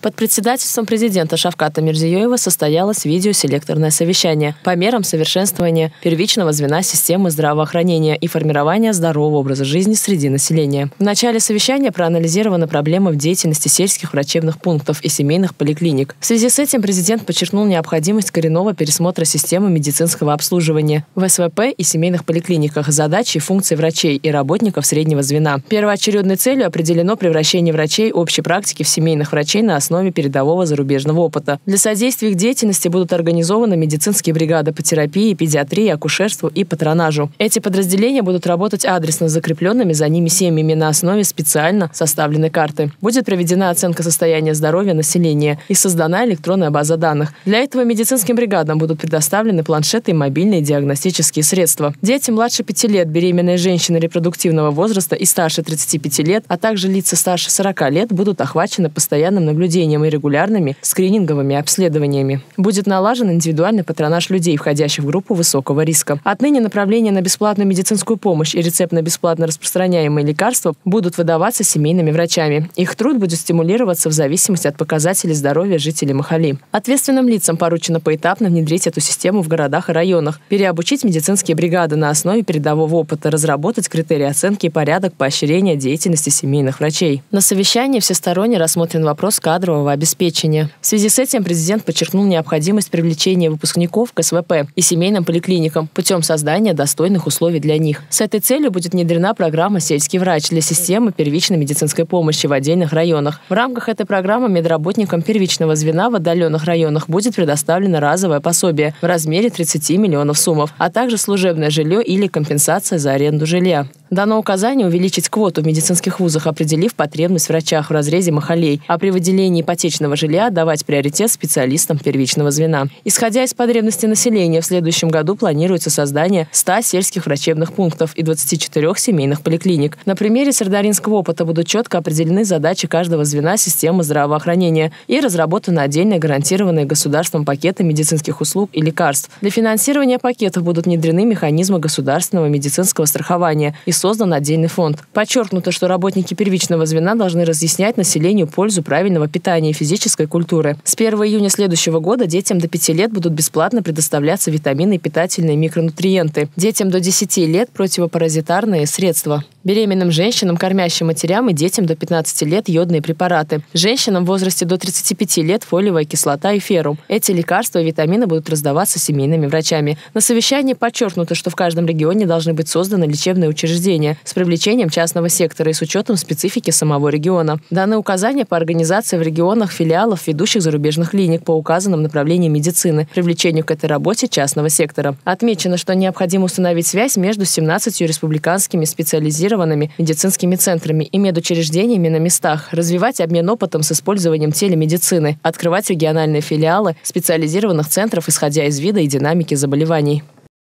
Под председательством президента Шавката Мирзиёева состоялось видеоселекторное совещание по мерам совершенствования первичного звена системы здравоохранения и формирования здорового образа жизни среди населения. В начале совещания проанализирована проблема в деятельности сельских врачебных пунктов и семейных поликлиник. В связи с этим президент подчеркнул необходимость коренного пересмотра системы медицинского обслуживания в СВП и семейных поликлиниках, задачи и функции врачей и работников среднего звена. Первоочередной целью определено превращение врачей общей практики в семейных врачей на основе передового зарубежного опыта. Для содействия их деятельности будут организованы медицинские бригады по терапии, педиатрии, акушерству и патронажу. Эти подразделения будут работать адресно с закрепленными за ними семьями на основе специально составленной карты. Будет проведена оценка состояния здоровья населения и создана электронная база данных. Для этого медицинским бригадам будут предоставлены планшеты и мобильные диагностические средства. Дети младше 5 лет, беременные женщины репродуктивного возраста и старше 35 лет, а также лица старше 40 лет будут охвачены постоянным наблюдением и регулярными скрининговыми обследованиями. Будет налажен индивидуальный патронаж людей, входящих в группу высокого риска. Отныне направления на бесплатную медицинскую помощь и рецептно-бесплатно распространяемые лекарства будут выдаваться семейными врачами. Их труд будет стимулироваться в зависимости от показателей здоровья жителей Махали. Ответственным лицам поручено поэтапно внедрить эту систему в городах и районах, переобучить медицинские бригады на основе передового опыта, разработать критерии оценки и порядок поощрения деятельности семейных врачей. На совещании всесторонне рассмотрен вопрос кадрового обеспечения. В связи с этим президент подчеркнул необходимость привлечения выпускников к СВП и семейным поликлиникам путем создания достойных условий для них. С этой целью будет внедрена программа «Сельский врач» для системы первичной медицинской помощи в отдельных районах. В рамках этой программы медработникам первичного звена в отдаленных районах будет предоставлено разовое пособие в размере 30 миллионов сумов, а также служебное жилье или компенсация за аренду жилья. Дано указание увеличить квоту в медицинских вузах, определив потребность в врачах в разрезе Махалей, а при выделении ипотечного жилья давать приоритет специалистам первичного звена. Исходя из потребностей населения, в следующем году планируется создание 100 сельских врачебных пунктов и 24 семейных поликлиник. На примере сырдаринского опыта будут четко определены задачи каждого звена системы здравоохранения и разработаны отдельные гарантированные государством пакеты медицинских услуг и лекарств. Для финансирования пакетов будут внедрены механизмы государственного медицинского страхования и создан отдельный фонд. Подчеркнуто, что работники первичного звена должны разъяснять населению пользу правильного питания и физической культуры. С 1 июня следующего года детям до 5 лет будут бесплатно предоставляться витамины и питательные микронутриенты. Детям до 10 лет противопаразитарные средства. Беременным женщинам, кормящим матерям и детям до 15 лет йодные препараты. Женщинам в возрасте до 35 лет фолиевая кислота и феррум. Эти лекарства и витамины будут раздаваться семейными врачами. На совещании подчеркнуто, что в каждом регионе должны быть созданы лечебные учреждения с привлечением частного сектора и с учетом специфики самого региона. Даны указания по организации в регионах филиалов ведущих зарубежных клиник по указанным направлениям медицины, привлечению к этой работе частного сектора. Отмечено, что необходимо установить связь между 17 республиканскими специализированными медицинскими центрами и медучреждениями на местах, развивать обмен опытом с использованием телемедицины, открывать региональные филиалы специализированных центров, исходя из вида и динамики заболеваний.